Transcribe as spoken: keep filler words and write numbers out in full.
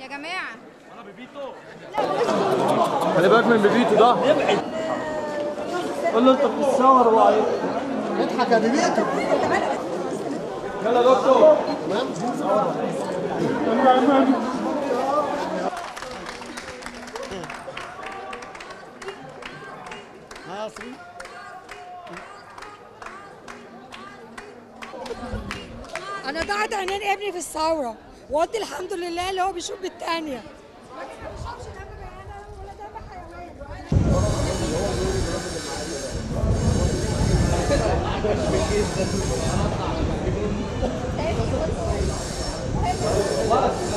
يا جماعه انا بيبيتو. خلي بالك من بيبيتو ده. ابعد. قول له انت بتتصور وعيط. اضحك يا بيبيتو. يلا يا دكتور. تمام؟ مصري. انا ضاعت عينين ابني في الثوره وقلت الحمد لله اللي هو بيشوف بالثانيه. ما